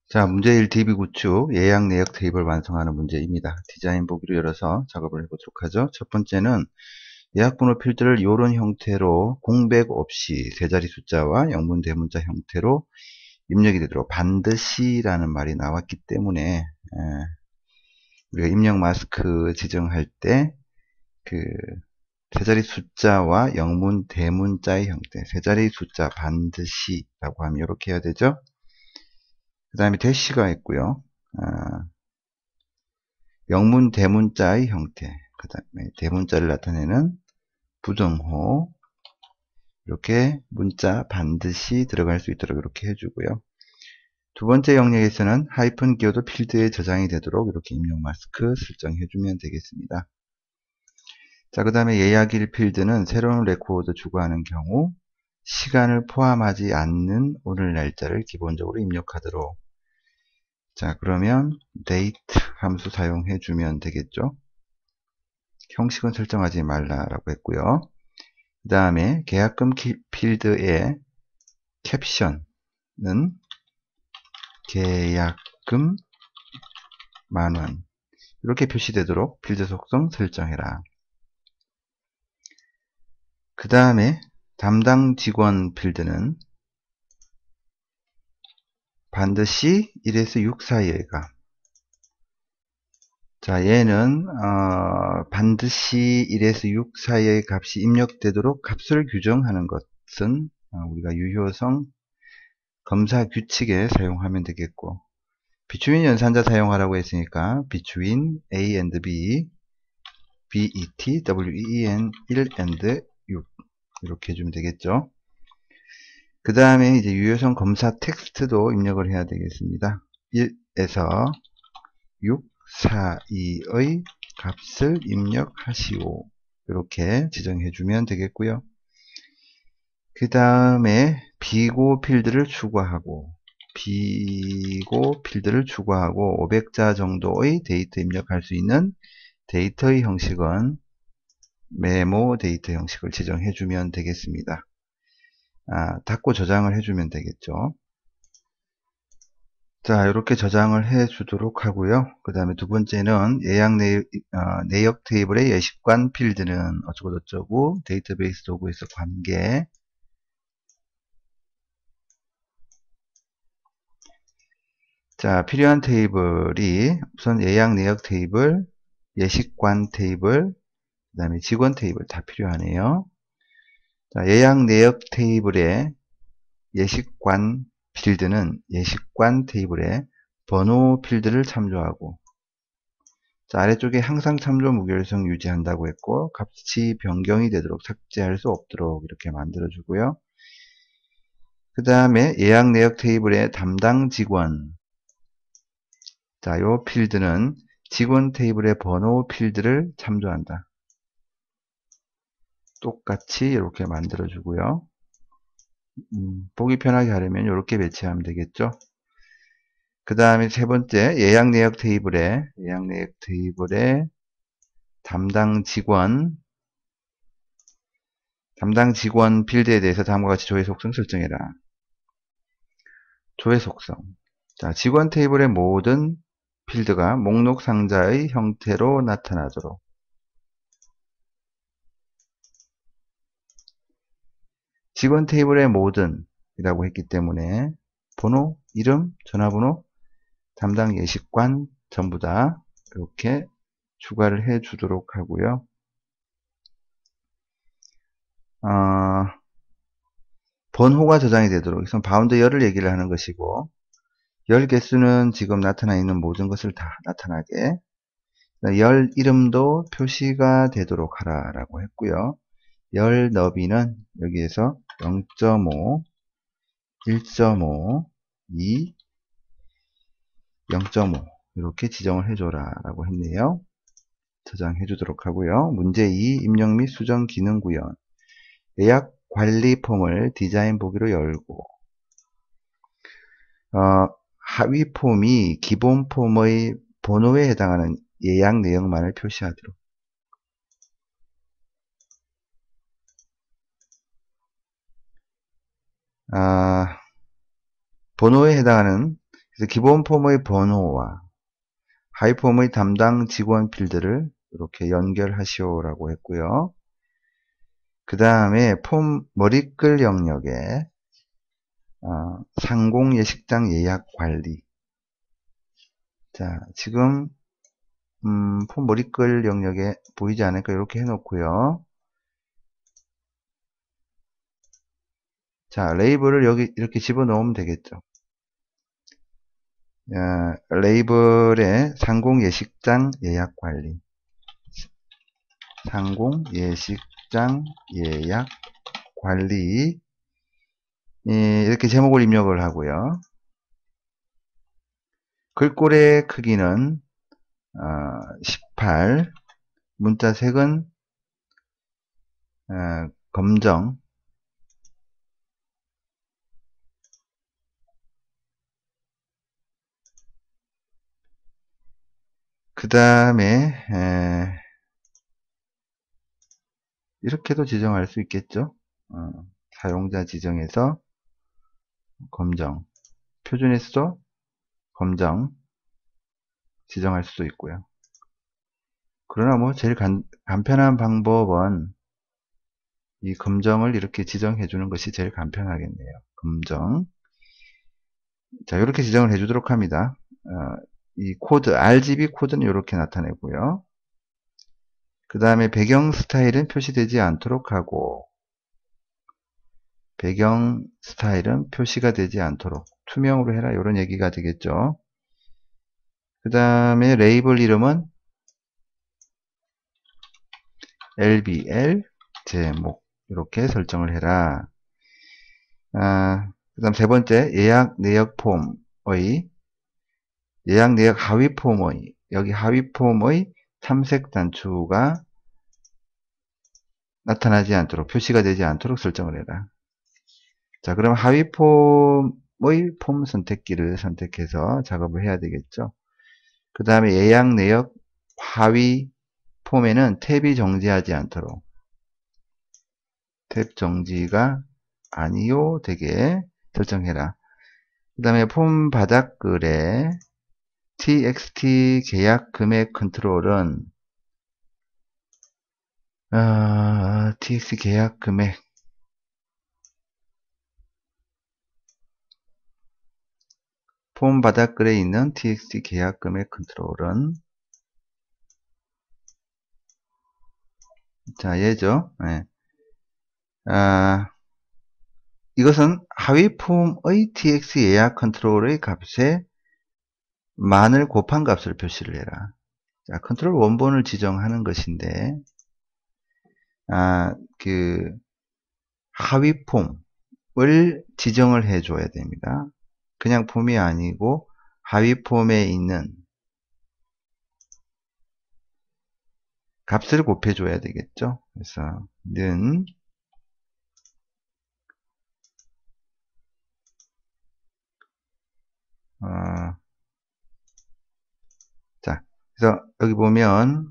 자, 문제 1 DB 구축 예약 내역 테이블 완성하는 문제입니다. 디자인 보기로 열어서 작업을 해보도록 하죠. 첫 번째는 예약 번호 필드를 이런 형태로 공백 없이 세 자리 숫자와 영문 대문자 형태로 입력이 되도록 반드시라는 말이 나왔기 때문에 우리가 입력 마스크 지정할 때 그 세 자리 숫자와 영문 대문자의 형태, 세 자리 숫자 반드시라고 하면 이렇게 해야 되죠. 그 다음에 대시가 있고요. 영문 대문자의 형태, 그 다음에 대문자를 나타내는 부정호, 이렇게 문자 반드시 들어갈 수 있도록 이렇게 해주고요. 두 번째 영역에서는 하이픈 기어도 필드에 저장이 되도록 이렇게 입력 마스크 설정해주면 되겠습니다. 자, 그 다음에 예약일 필드는 새로운 레코드 추가하는 경우 시간을 포함하지 않는 오늘 날짜를 기본적으로 입력하도록. 자, 그러면 date 함수 사용해 주면 되겠죠. 형식은 설정하지 말라라고 했고요. 그 다음에 계약금 필드의 캡션은 계약금 만원 이렇게 표시되도록 필드 속성 설정해라. 그 다음에 담당 직원 필드는 반드시 1에서 6 사이의 값. 자, 얘는 반드시 1에서 6 사이의 값이 입력되도록 값을 규정하는 것은 우리가 유효성 검사 규칙에 사용하면 되겠고, 비추인 연산자 사용하라고 했으니까 비추인 A and B, BET, WEEN 1 and 6 이렇게 해주면 되겠죠. 그 다음에 이제 유효성 검사 텍스트도 입력을 해야 되겠습니다. 1에서 6 사이의 값을 입력하시오. 이렇게 지정해주면 되겠고요. 그 다음에 비고 필드를 추가하고 500자 정도의 데이터 입력할 수 있는 데이터의 형식은 메모 데이터 형식을 지정해주면 되겠습니다. 닫고 저장을 해주면 되겠죠. 자, 이렇게 저장을 해 주도록 하고요. 그 다음에 두 번째는 예약 내역 테이블의 예식관 필드는 어쩌고저쩌고 데이터베이스 도구에서 관계. 자, 필요한 테이블이 우선 예약 내역 테이블, 예식관 테이블, 그 다음에 직원 테이블 다 필요하네요. 자, 예약 내역 테이블의 예식관 필드는 예식관 테이블의 번호 필드를 참조하고, 자, 아래쪽에 항상 참조 무결성 유지한다고 했고 값이 변경이 되도록 삭제할 수 없도록 이렇게 만들어 주고요. 그 다음에 예약 내역 테이블의 담당 직원, 자, 요 필드는 직원 테이블의 번호 필드를 참조한다. 똑같이 이렇게 만들어 주고요. 보기 편하게 하려면 이렇게 배치하면 되겠죠. 그 다음에 세 번째 예약 내역 테이블의 담당 직원 필드에 대해서 다음과 같이 조회 속성 설정해라. 조회 속성. 자, 직원 테이블의 모든 필드가 목록 상자의 형태로 나타나도록. 직원 테이블의 모든 이라고 했기 때문에 번호, 이름, 전화번호, 담당 예식관 전부 다 이렇게 추가를 해 주도록 하고요. 번호가 저장이 되도록, 우선 바운드 열을 얘기를 하는 것이고, 열 개수는 지금 나타나 있는 모든 것을 다 나타나게, 열 이름도 표시가 되도록 하라라고 했고요. 열 너비는 여기에서 0.5, 1.5, 2, 0.5 이렇게 지정을 해줘라 라고 했네요. 저장해 주도록 하고요. 문제 2 입력 및 수정 기능 구현. 예약 관리 폼을 디자인 보기로 열고, 하위 폼이 기본 폼의 번호에 해당하는 예약 내역만을 표시하도록. 번호에 해당하는, 그래서 기본 폼의 번호와 하위 폼의 담당 직원 필드를 이렇게 연결하시오라고 했고요. 그 다음에 폼 머리글 영역에 상공 예식장 예약 관리. 자, 지금 폼 머리글 영역에 보이지 않을까 이렇게 해놓고요. 자, 레이블을 여기 이렇게 집어넣으면 되겠죠. 레이블에 상공 예식장 예약 관리. 상공 예식장 예약 관리. 이렇게 제목을 입력을 하고요. 글꼴의 크기는 18, 문자 색은 검정, 그 다음에 이렇게도 지정할 수 있겠죠. 사용자 지정에서 검정, 표준에서도 검정 지정할 수도 있고요. 그러나 뭐 제일 간편한 방법은 이 검정을 이렇게 지정해 주는 것이 제일 간편하겠네요. 검정. 자, 이렇게 지정을 해 주도록 합니다. 이 코드, RGB 코드는 이렇게 나타내고요. 그 다음에 배경 스타일은 표시되지 않도록 하고, 배경 스타일은 표시가 되지 않도록 투명으로 해라, 이런 얘기가 되겠죠. 그 다음에 레이블 이름은 LBL 제목 이렇게 설정을 해라. 그 다음 세 번째 예약 내역 폼의 예약 내역 하위 폼의 여기 하위 폼의 탐색 단추가 나타나지 않도록 표시가 되지 않도록 설정을 해라. 자, 그럼 하위 폼의 폼 선택기를 선택해서 작업을 해야 되겠죠. 그 다음에 예약 내역 하위 폼에는 탭이 정지하지 않도록 탭 정지가 아니요 되게 설정해라. 그 다음에 폼 바닥글에 txt 계약 금액 컨트롤은 txt 계약 금액 폼 바닥글에 있는 txt 계약 금액 컨트롤은 자 얘죠. 네. 이것은 하위 폼의 txt 예약 컨트롤의 값에 만을 곱한 값을 표시를 해라. 자, 컨트롤 원본을 지정하는 것인데 그 하위 폼을 지정을 해줘야 됩니다. 그냥 폼이 아니고 하위 폼에 있는 값을 곱해줘야 되겠죠. 그래서 는 자, 그래서 여기 보면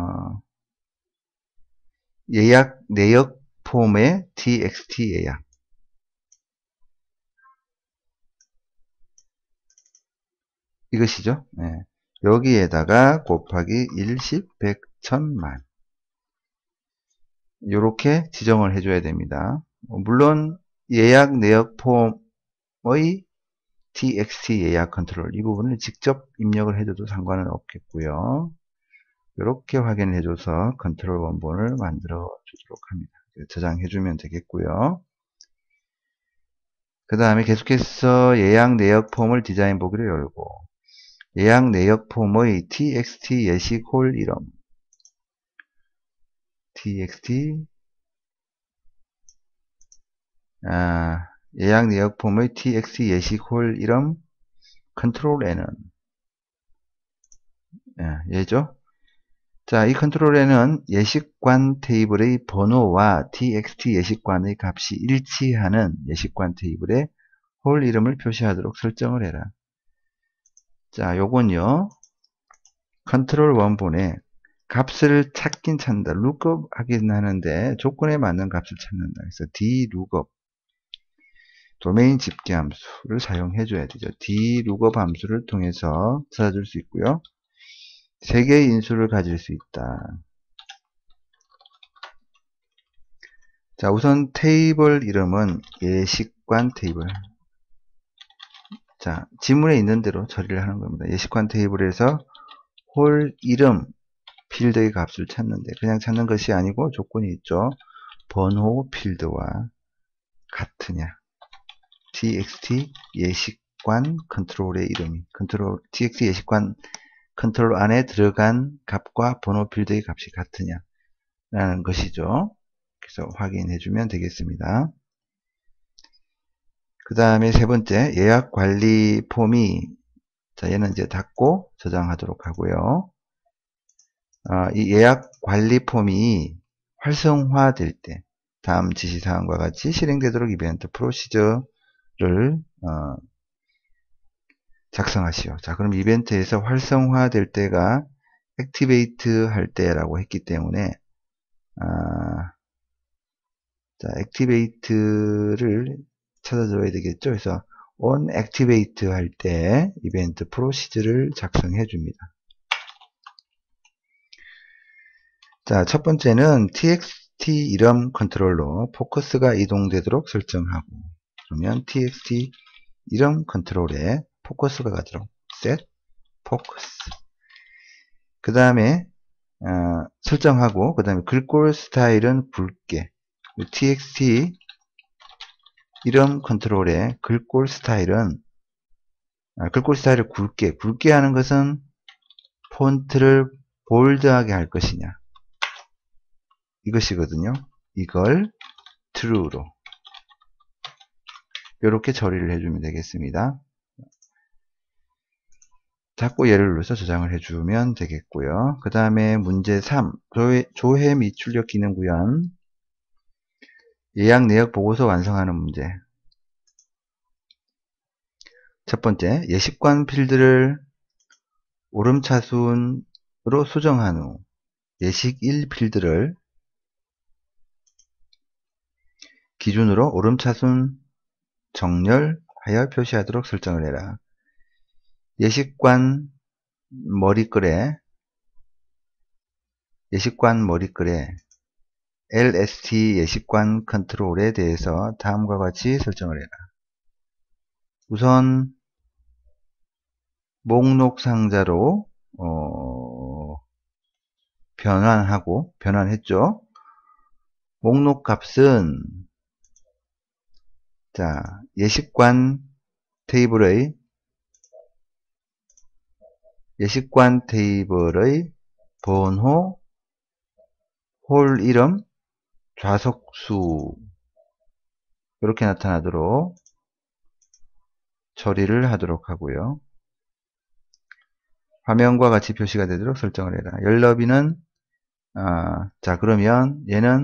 예약 내역 폼의 txt 예약 이것이죠. 네. 여기에다가 곱하기 1, 10, 100, 1000만 이렇게 지정을 해줘야 됩니다. 물론 예약 내역 폼의 txt 예약 컨트롤 이 부분을 직접 입력을 해줘도 상관은 없겠고요. 이렇게 확인을 해줘서 컨트롤 원본을 만들어 주도록 합니다. 저장해주면 되겠고요. 그 다음에 계속해서 예약 내역 폼을 디자인 보기를 열고 예약 내역 폼의 txt 예식 홀 이름 txt 예약 내역 폼의 txt 예식 홀 이름 컨트롤 N은 얘죠. 자, 이 컨트롤 N은 예식관 테이블의 번호와 txt 예식관의 값이 일치하는 예식관 테이블에 홀 이름을 표시하도록 설정을 해라. 자, 요건요. 컨트롤 원본에 값을 찾긴 찾는다. 룩업 하긴 하는데 조건에 맞는 값을 찾는다. 그래서 d 룩업 도메인 집계 함수를 사용해 줘야 되죠. dlookup 함수를 통해서 찾아줄 수 있고요. 3개의 인수를 가질 수 있다. 자, 우선 테이블 이름은 예식관 테이블. 자, 지문에 있는 대로 처리를 하는 겁니다. 예식관 테이블에서 홀 이름 필드의 값을 찾는데 그냥 찾는 것이 아니고 조건이 있죠. 번호 필드와 같으냐. txt 예식관 컨트롤의 이름이 txt 예식관 컨트롤 안에 들어간 값과 번호 필드의 값이 같으냐 라는 것이죠. 그래서 확인해 주면 되겠습니다. 그 다음에 세 번째 예약 관리 폼이, 자, 얘는 이제 닫고 저장하도록 하고요. 이 예약 관리 폼이 활성화될 때 다음 지시사항과 같이 실행되도록 이벤트 프로시저를 작성하시오. 자, 그럼 이벤트에서 활성화될 때가 액티베이트 할 때라고 했기 때문에 자, 액티베이트를 찾아줘야 되겠죠. 그래서 on activate 할 때 이벤트 프로시저를 작성해 줍니다. 자, 첫 번째는 txt 이름 컨트롤로 포커스가 이동되도록 설정하고, 그러면 txt 이름 컨트롤에 포커스가 가도록 set focus. 그 다음에 설정하고, 그 다음에 글꼴 스타일은 굵게. txt 이름 컨트롤에 글꼴 스타일은 글꼴 스타일을 굵게 하는 것은 폰트를 볼드하게 할 것이냐, 이것이거든요. 이걸 true로 이렇게 처리를 해주면 되겠습니다. 자꾸 예를 눌러서 저장을 해주면 되겠고요. 그 다음에 문제 3, 조회 및 출력 기능 구현, 예약 내역 보고서 완성하는 문제. 첫 번째, 예식관 필드를 오름차순으로 수정한 후 예식 1 필드를 기준으로 오름차순 정렬하여 표시하도록 설정을 해라. 예식관 머리글에 LST 예식관 컨트롤에 대해서 다음과 같이 설정을 해라. 우선 목록 상자로 변환했죠. 목록 값은, 자, 예식관 테이블의 번호, 홀 이름, 좌석수 이렇게 나타나도록 처리를 하도록 하고요. 화면과 같이 표시가 되도록 설정을 해라. 열 너비는 자, 그러면 얘는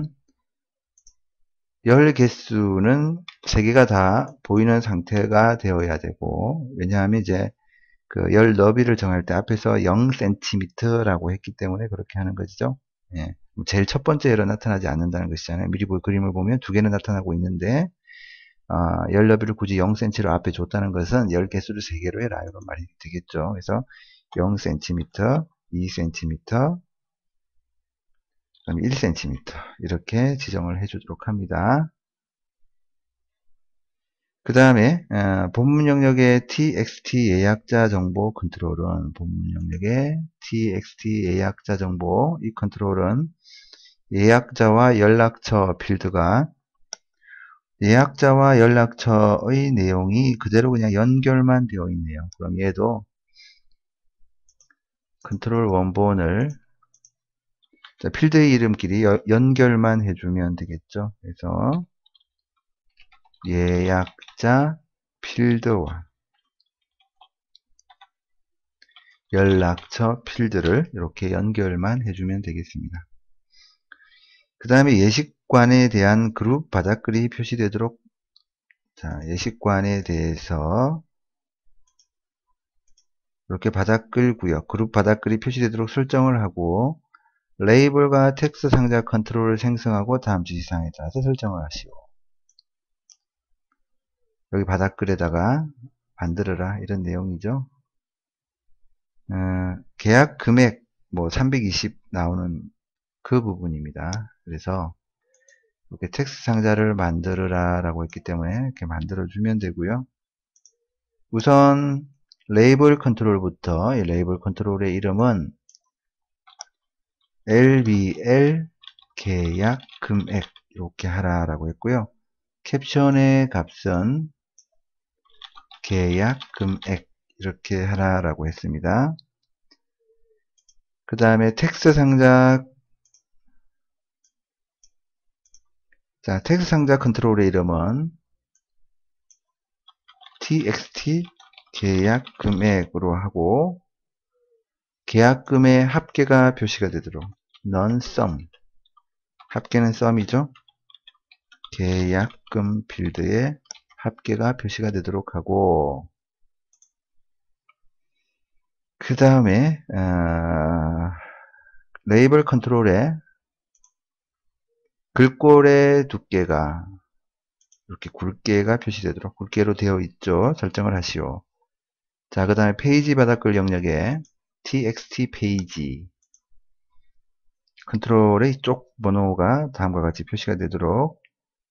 열 개수는 3개가 다 보이는 상태가 되어야 되고, 왜냐하면 이제 그 열 너비를 정할 때 앞에서 0cm라고 했기 때문에 그렇게 하는 것이죠. 예. 제일 첫 번째 열은 나타나지 않는다는 것이잖아요. 미리 그림을 보면 2개는 나타나고 있는데 열 너비를 굳이 0cm로 앞에 줬다는 것은 열 개수를 3개로 해라 이런 말이 되겠죠. 그래서 0cm, 2cm, 그다음에 1cm 이렇게 지정을 해주도록 합니다. 그 다음에 본문 영역의 txt 예약자 정보 컨트롤은 txt 예약자 정보, 이 컨트롤은 예약자와 연락처 필드가 예약자와 연락처의 내용이 그대로 그냥 연결만 되어 있네요. 그럼 얘도 컨트롤 원본을 필드의 이름끼리 연결만 해주면 되겠죠. 그래서 예약자 필드와 연락처 필드를 이렇게 연결만 해주면 되겠습니다. 그 다음에 예식관에 대한 그룹 바닥글이 표시되도록, 자, 예식관에 대해서 이렇게 바닥글 구역, 그룹 바닥글이 표시되도록 설정을 하고, 레이블과 텍스트 상자 컨트롤을 생성하고 다음 지시사항에 따라서 설정을 하시오. 여기 바닥글에다가 만들어라 이런 내용이죠. 계약 금액 뭐 320 나오는 그 부분입니다. 그래서 이렇게 텍스트 상자를 만들어라 라고 했기 때문에 이렇게 만들어 주면 되고요. 우선 레이블 컨트롤부터, 이 레이블 컨트롤의 이름은 LBL 계약 금액 이렇게 하라 라고 했고요. 캡션의 값은 계약 금액 이렇게 하라 라고 했습니다. 그 다음에 텍스트 상자, 자, 텍스트 상자 컨트롤의 이름은 txt 계약 금액으로 하고, 계약금의 합계가 표시가 되도록 non-sum, 합계는 sum이죠. 계약금 필드에 합계가 표시가 되도록 하고, 그 다음에 레이블 컨트롤에 글꼴의 두께가 이렇게 굵게가 표시되도록, 굵게로 되어 있죠. 설정을 하시오. 자, 그 다음에 페이지 바닥글 영역에 txt 페이지 컨트롤의 쪽 번호가 다음과 같이 표시가 되도록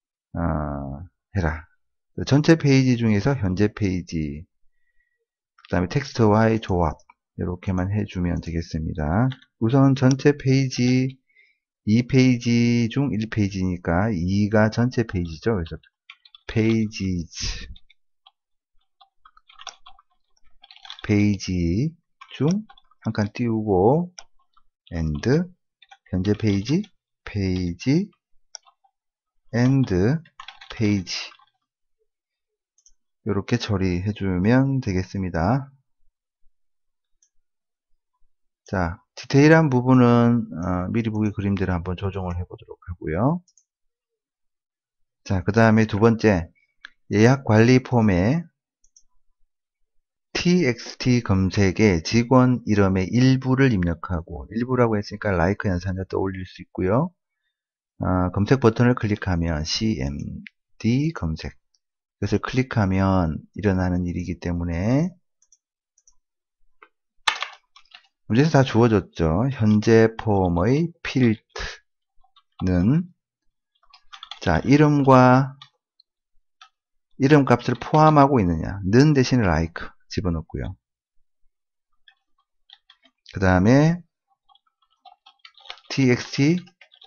해라. 전체 페이지 중에서 현재 페이지, 그 다음에 텍스트와의 조합 이렇게만 해주면 되겠습니다. 우선 전체 페이지 2페이지 중 1페이지니까 2가 전체 페이지죠. 그래서 pages, 페이지 중 한 칸 띄우고 and 현재 페이지, 페이지 and 페이지 이렇게 처리해 주면 되겠습니다. 자, 디테일한 부분은 미리 보기 그림대로 한번 조정을 해 보도록 하고요. 자, 그 다음에 두 번째, 예약 관리 폼에 txt 검색에 직원 이름의 일부를 입력하고, 일부라고 했으니까 like 연산자 떠올릴 수 있고요. 검색 버튼을 클릭하면 cmd 검색, 이것을 클릭하면 일어나는 일이기 때문에 문제에서 다 주어졌죠. 현재 폼의 필드는, 자, 이름과 이름 값을 포함하고 있느냐, 는 대신 like 집어넣고요. 그 다음에 txt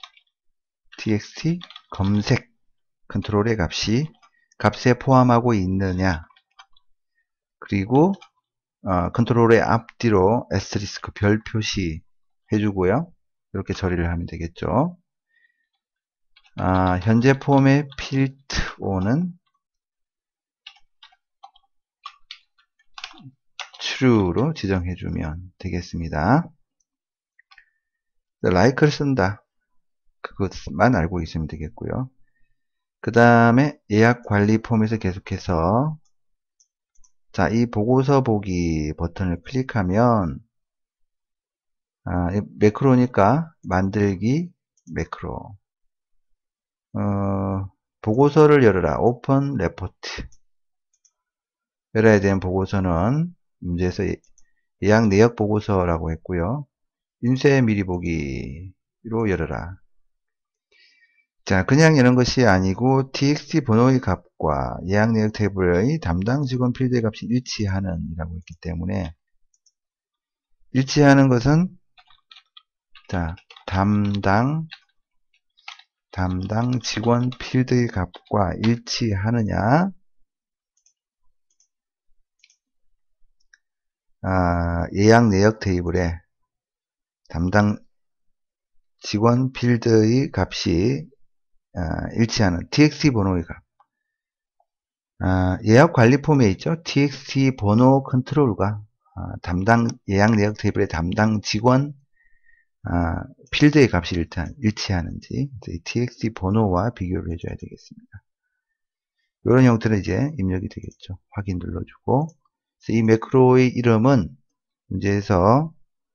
검색 컨트롤의 값에 포함하고 있느냐, 그리고 컨트롤의 앞뒤로 에스테리스크 별 표시 해주고요. 이렇게 처리를 하면 되겠죠. 현재 폼의 필드5는 true로 지정해주면 되겠습니다. like를 쓴다, 그것만 알고 있으면 되겠고요. 그 다음에 예약 관리 폼에서 계속해서, 자, 이 보고서 보기 버튼을 클릭하면 매크로니까 만들기 매크로, 보고서를 열어라, 오픈 레포트. 열어야 되는 보고서는 문제에서 예약 내역 보고서라고 했고요. 인쇄 미리 보기로 열어라. 자, 그냥 여는 것이 아니고 txt 번호의 값과 예약 내역 테이블의 담당 직원 필드의 값이 일치하는 이라고 했기 때문에, 일치하는 것은, 자, 담당 직원 필드의 값과 일치하느냐, 예약 내역 테이블에 담당 직원 필드의 값이 일치하는 txt 번호의 값. 예약 관리 폼에 있죠. txt 번호 컨트롤과 담당 예약 내역 테이블의 담당 직원 필드의 값이 일치하는지 txt 번호와 비교를 해줘야 되겠습니다. 이런 형태로 이제 입력이 되겠죠. 확인 눌러주고, 이 매크로의 이름은 문제에서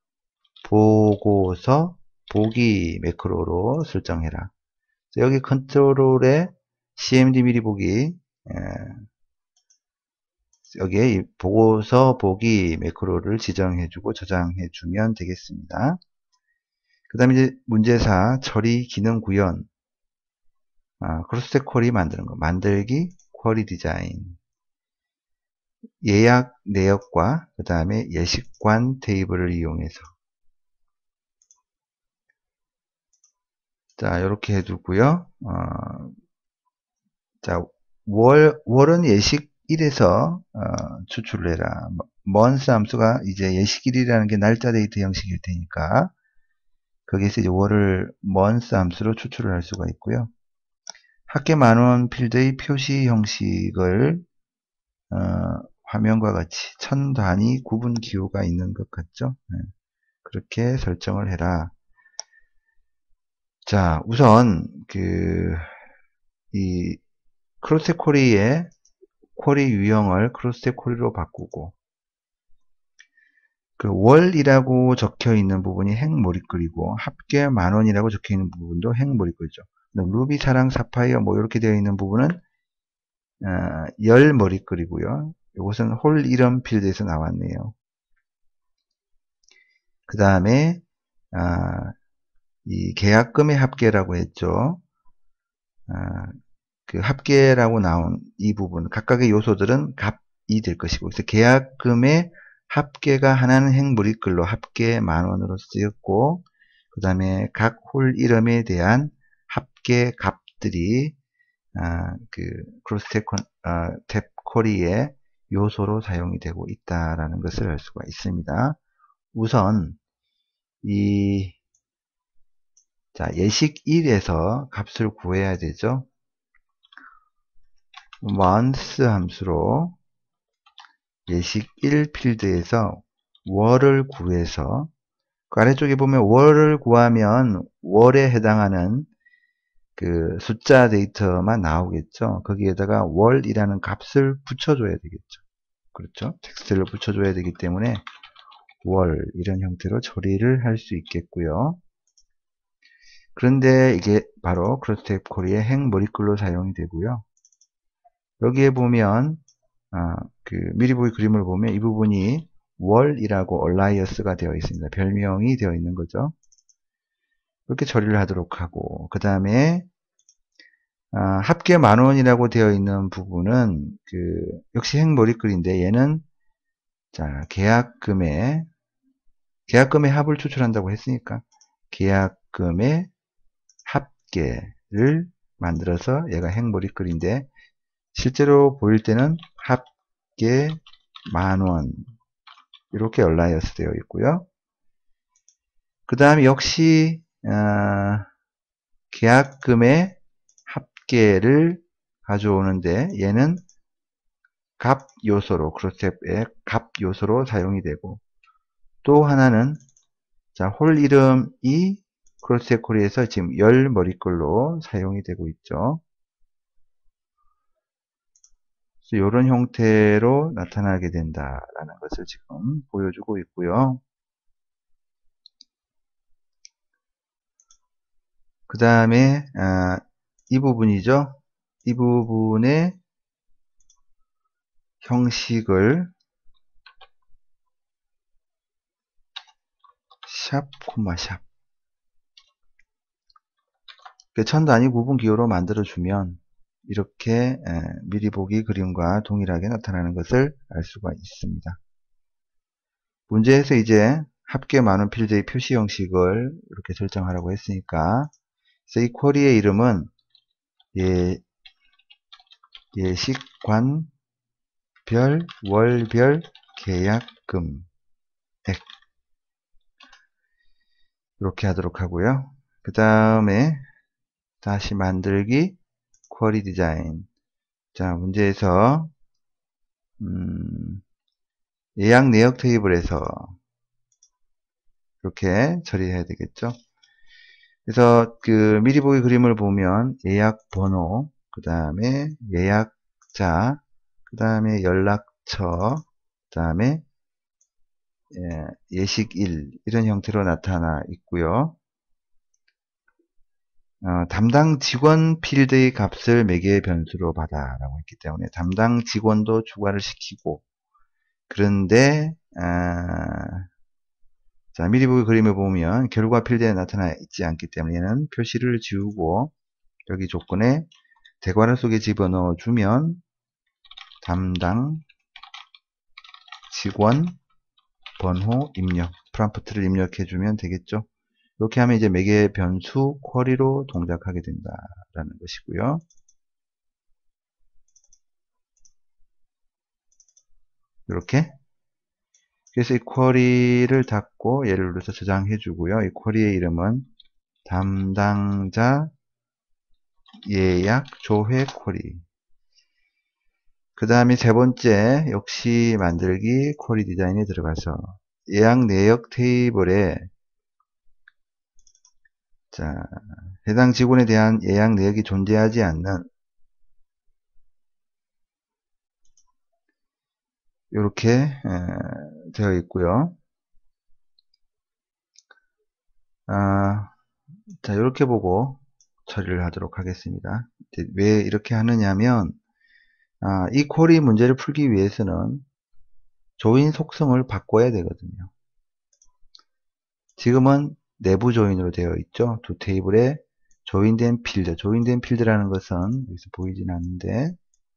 보고서 보기 매크로로 설정해라. 여기 컨트롤에 cmd 미리 보기 여기에 이 보고서 보기 매크로를 지정해주고 저장해주면 되겠습니다. 그 다음에 이제 문제사 처리 기능 구현, 크로스텍 쿼리 만드는 거, 만들기 쿼리 디자인, 예약 내역과 그 다음에 예식관 테이블을 이용해서 자 이렇게 해두고요. 자 월은 예식 1에서 추출을 해라. month 함수가 이제 예식 1이라는 게 날짜 데이트 형식일 테니까 거기에서 이제 월을 month 함수로 추출을 할 수가 있고요. 합계 만원 필드의 표시 형식을 화면과 같이 천 단위 구분 기호가 있는 것 같죠? 네. 그렇게 설정을 해라. 자, 우선 이 크로스텍 쿼리의 쿼리 유형을 크로스텍 쿼리로 바꾸고 그 월이라고 적혀 있는 부분이 행머리글이고 합계 만원이라고 적혀 있는 부분도 행머리글이죠. 루비 사랑 사파이어 뭐 이렇게 되어 있는 부분은 열 머리글이고요. 이것은 홀 이름 필드에서 나왔네요. 그 다음에 이 계약금의 합계라고 했죠. 그 합계라고 나온 이 부분 각각의 요소들은 값이 될 것이고 그래서 계약금의 합계가 하나는 행머리글로 합계 만원으로 쓰였고 그 다음에 각 홀 이름에 대한 합계 값들이 그 크로스텍 탭 쿼리의 요소로 사용이 되고 있다라는 것을 알 수가 있습니다. 우선 자, 예식 1에서 값을 구해야 되죠. month 함수로 예식 1 필드에서 월을 구해서 그 아래쪽에 보면 월을 구하면 월에 해당하는 그 숫자 데이터만 나오겠죠. 거기에다가 월이라는 값을 붙여줘야 되겠죠. 그렇죠. 텍스트를 붙여줘야 되기 때문에 월 이런 형태로 처리를 할 수 있겠고요. 그런데 이게 바로 크로스텍 쿼리의 행머리글로 사용이 되고요. 여기에 보면 미리 보기 그림을 보면 이 부분이 월이라고 얼라이어스가 되어 있습니다. 별명이 되어 있는 거죠. 이렇게 처리를 하도록 하고 그 다음에 합계 만원이라고 되어 있는 부분은 역시 행머리글인데 얘는 자 계약금의 합을 추출한다고 했으니까 계약금의 합계를 만들어서 얘가 행머리글인데 실제로 보일 때는 합계 만원 이렇게 얼라이어스 되어 있고요. 그 다음에 역시 계약금의 합계를 가져오는데 얘는 값 요소로 크로스텍의 값 요소로 사용이 되고 또 하나는 자 홀 이름이 크로스텍 쿼리에서 지금 열 머리글로 사용이 되고 있죠. 이런 형태로 나타나게 된다라는 것을 지금 보여주고 있고요. 그 다음에 이 부분이죠. 이 부분의 형식을 샵, 콤마, 샵 천 단위 구분 기호로 만들어주면 이렇게 미리 보기 그림과 동일하게 나타나는 것을 알 수가 있습니다. 문제에서 이제 합계 만원 필드의 표시 형식을 이렇게 설정하라고 했으니까 그래서 이 쿼리의 이름은 예식관 별 월별 계약금액 이렇게 하도록 하고요. 그 다음에 다시 만들기 쿼리 디자인 자 문제에서 예약 내역 테이블에서 이렇게 처리해야 되겠죠. 그래서 미리 보기 그림을 보면 예약 번호 그 다음에 예약자 그 다음에 연락처 그 다음에 예식일 이런 형태로 나타나 있고요. 담당 직원 필드의 값을 매개 변수로 받아 라고 했기 때문에 담당 직원도 추가를 시키고 그런데 자, 미리 보기 그림을 보면 결과 필드에 나타나 있지 않기 때문에 얘는 표시를 지우고 여기 조건에 대괄호 속에 집어넣어 주면 담당 직원 번호 입력, 프롬프트를 입력해 주면 되겠죠. 이렇게 하면 이제 매개 변수 쿼리로 동작하게 된다라는 것이고요. 이렇게. 그래서 이 쿼리를 닫고 얘를 눌러서 저장해 주고요. 이 쿼리의 이름은 담당자 예약 조회 쿼리. 그 다음에 세 번째, 역시 만들기 쿼리 디자인에 들어가서 예약 내역 테이블에 자, 해당 직원에 대한 예약 내역이 존재하지 않는 이렇게 되어 있고요. 자, 이렇게 보고 처리를 하도록 하겠습니다. 왜 이렇게 하느냐면 이 쿼리 문제를 풀기 위해서는 조인 속성을 바꿔야 되거든요. 지금은 내부 조인으로 되어 있죠. 두 테이블에 조인된 필드. 조인된 필드라는 것은 여기서 보이진 않는데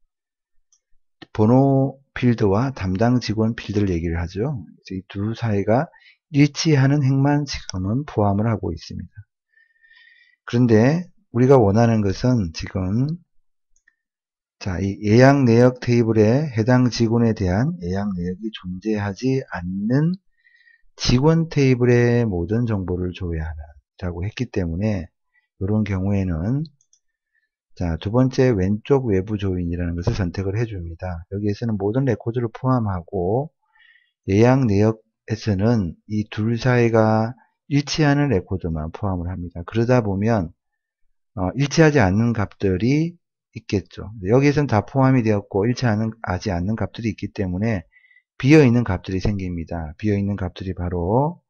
번호 필드와 담당 직원 필드를 얘기를 하죠. 이 두 사이가 일치하는 행만 지금은 포함을 하고 있습니다. 그런데 우리가 원하는 것은 지금 자, 이 예약 내역 테이블에 해당 직원에 대한 예약 내역이 존재하지 않는 직원 테이블의 모든 정보를 조회하라고 했기 때문에 이런 경우에는 자, 두 번째 왼쪽 외부 조인이라는 것을 선택을 해줍니다. 여기에서는 모든 레코드를 포함하고 예약 내역에서는 이 둘 사이가 일치하는 레코드만 포함을 합니다. 그러다 보면 일치하지 않는 값들이 있겠죠. 여기에서는 다 포함이 되었고 일치하지 않는 값들이 있기 때문에 비어있는 값들이 생깁니다. 비어있는 값들이 바로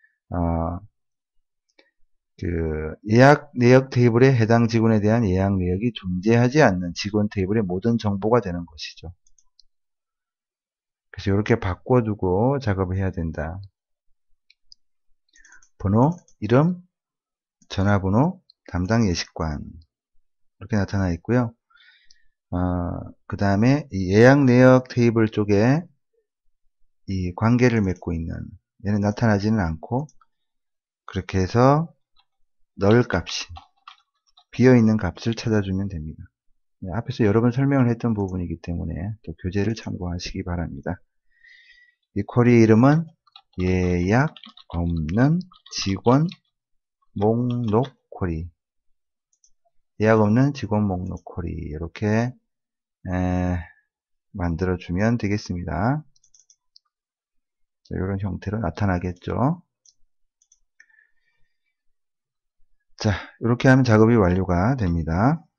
그 예약 내역 테이블에 해당 직원에 대한 예약 내역이 존재하지 않는 직원 테이블의 모든 정보가 되는 것이죠. 그래서 이렇게 바꿔두고 작업을 해야 된다. 번호, 이름, 전화번호, 담당 예식관 이렇게 나타나 있고요. 그 다음에 이 예약 내역 테이블 쪽에 이 관계를 맺고 있는 얘는 나타나지는 않고 그렇게 해서 널 값이 비어있는 값을 찾아주면 됩니다. 앞에서 여러 번 설명을 했던 부분이기 때문에 또 교재를 참고하시기 바랍니다. 이 쿼리 이름은 예약 없는 직원 목록 쿼리 예약 없는 직원 목록 쿼리 이렇게 만들어주면 되겠습니다. 이런 형태로 나타나겠죠. 자, 이렇게 하면 작업이 완료가 됩니다.